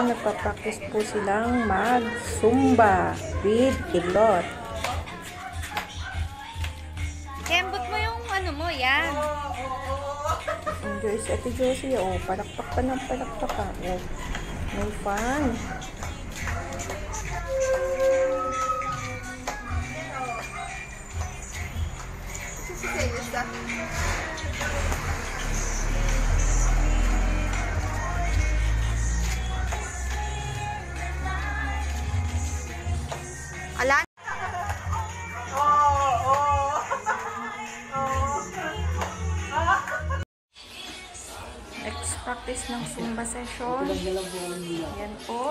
nagpa-practice po silang mag-Zumba with Ilot. Kembot mo yung ano mo, yan. Enjoy si Ate Josie, oh. Palakpak pa ng palakpak pa. Oh. May fun. Alan? Next practice ng Zumba session. Yan po.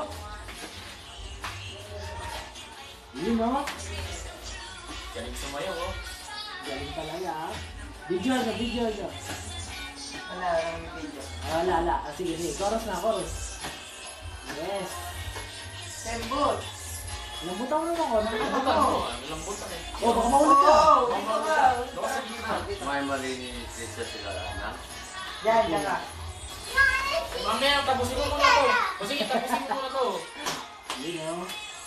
Yun o. Galing sumayaw, oh. Galing talaga. Video na, video na. Wala, may video. Wala. Sige, chorus na, chorus. Yes. Sembot! Lambutan mo naman ko. Lambutan mo. Lambutan eh. Oh, baka maulit ka. Baka sa gitna. May marinig siya sila na. Yan ka. Mamaya, tapusin mo muna to. O sige, tapusin mo muna to. Yun o.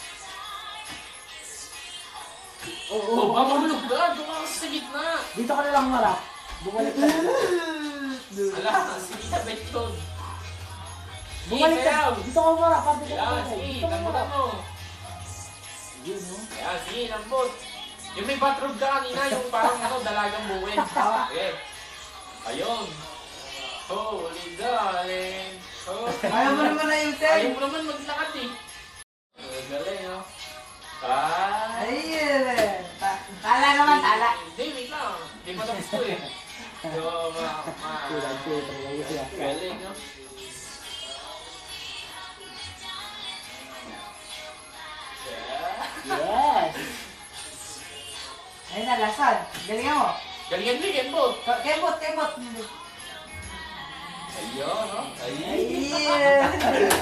Oh, mamulog ka. Dumaan ka sa gitna. Dito ka na lang marap. Bumalik ka na. Ala, sige, sabay yun. Bumalik ka. sayaw. Dito ka marap. Dito ka Yan, marap. sige, Dito ka lambutan marap. mo. Yun o. Yan, sige, lambot. Yung may bathrobe ka kanina, yung parang ano, dalagang buwin. Okay. Ayun. Holy darling. Oh. Ayaw mo naman na yung Ayaw mo naman maglakad eh. Galing, no? Ayun. Tala naman, tala. Hindi, wait lang. Hindi pa tapos ko eh. So, galing, no? Yes. Ayun na, lasan. Galingan mo. Galingan mo, Kembot. Kembot. Ayun, no? Ayun. Ayun.